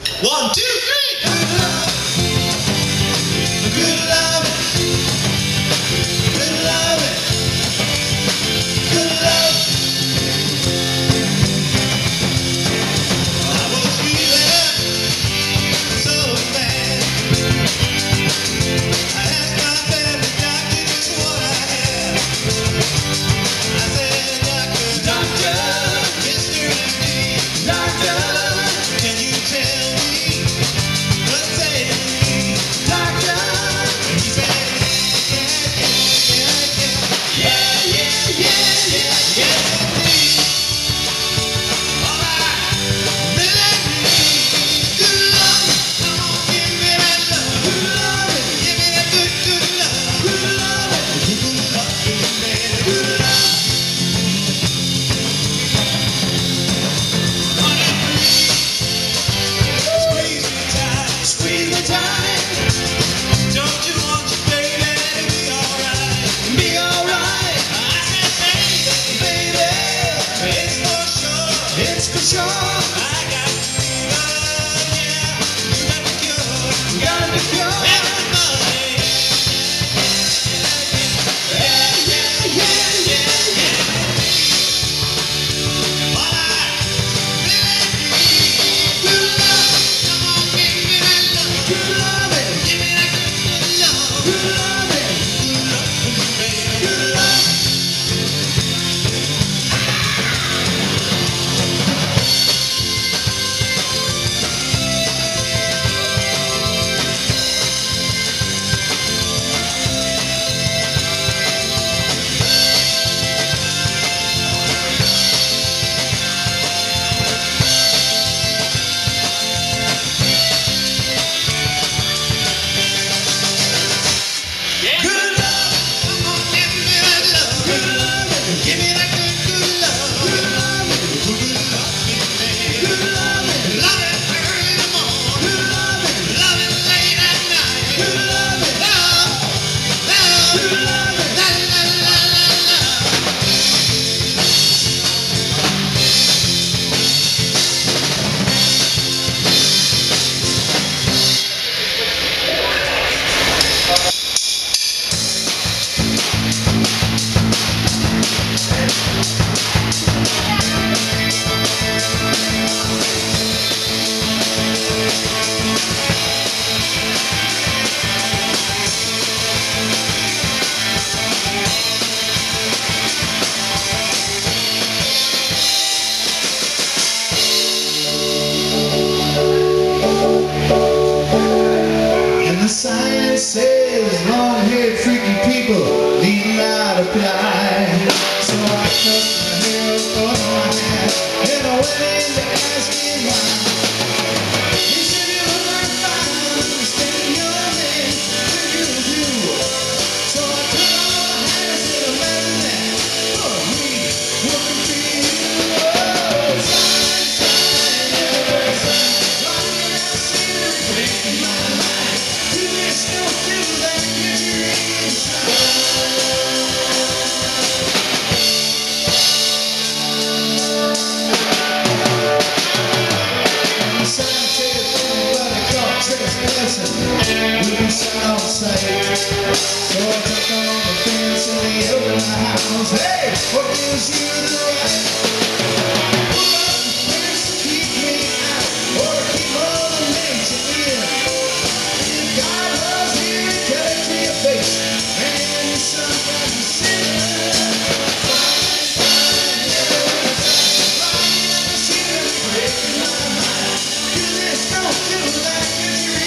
1, 2, 3. Good love, good love, good love. I was feeling so bad. I asked my family doctor just what I had. I said, doctor, Mr. MD, doctor, can you tell me what's ailing me, doctor? He said, yes indeed. All I really need, good love. Come on, give me that love, good love. Give me that good love, good love. Good love, baby, good love. Honey, squeeze me tight. Don't you want your baby to be alright? Be alright. I said, baby, it's for sure. It's for sure. I got the fever, yeah. You got the cure. You got the cure. Everybody. All I really need, good love. Come on, give me that love, good love. Give me that good love, good love. Good love, baby, good love. Good love, come on, give me that love, good love. Give me that good love, good love. Good love, baby, good love. Love it early in the morning, good love. Love it late at night, good love. Love, good love. La la la la la. And the sign says long-haired freaky people need not apply. So I cut my hair across my hat and I went in to ask him why. He said you look like fine, standing your man, what you do? So I cut all the hairs and I imagine that for me, working for you. Oh, sign, every sign, long as I see it breaking my mind. Do this still feel like you're inside? Crescent, we can sign on sight. So I took on the fence and we opened the house. Hey, what gives you the right? Put up the fence to keep me out, or to keep all the nature in. If God was here, tell it to your face, and your son got to sin. Fine, every time, lying on the ceiling, breaking my mind. Do this, don't feel like it's real.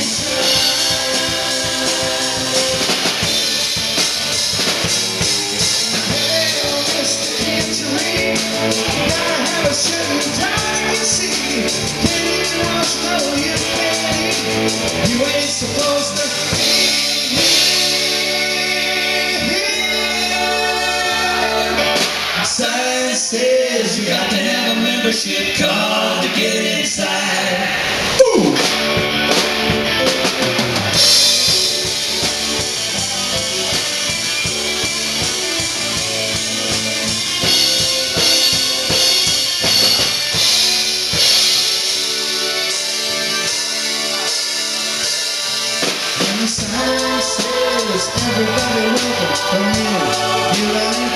You ain't supposed to be here. Sign says you got to have a membership card to get inside. Ooh.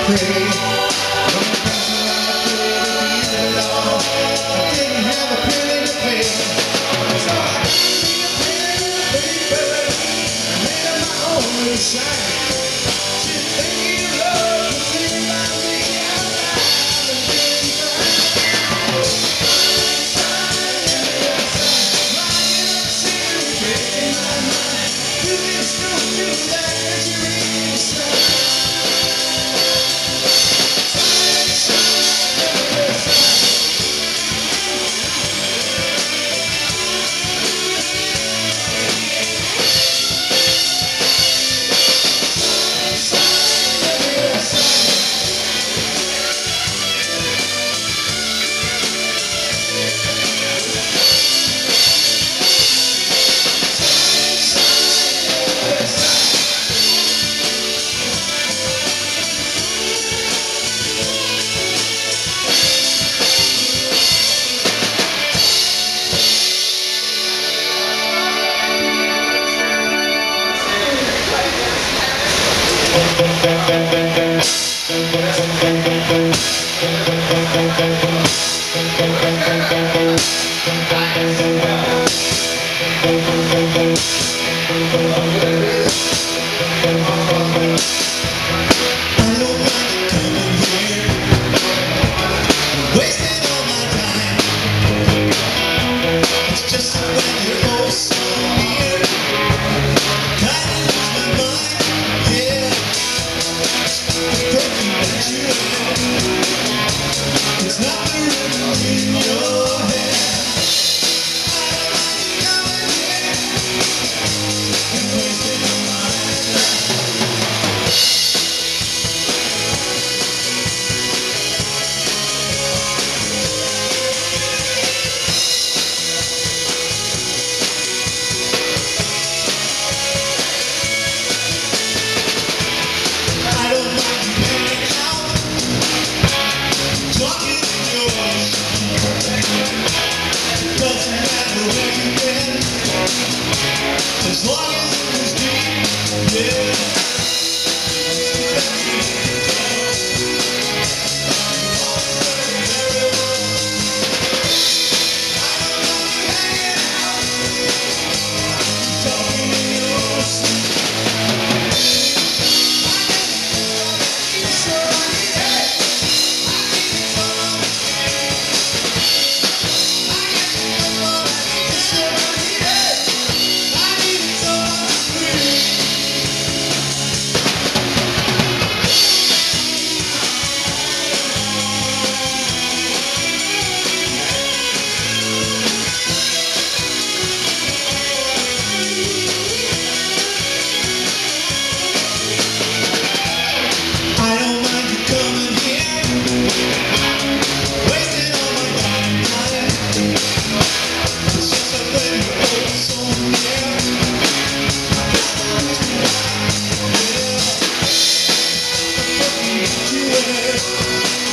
pray. From the person I could be alone, I didn't have a penny to pay. So I got me a pen, baby, and made up my own little sign. She's thinking of love, she's thinking about me out loud and feeling fine. You just don't do that 'cause you ain't the sun. As long as it was deep, yeah. You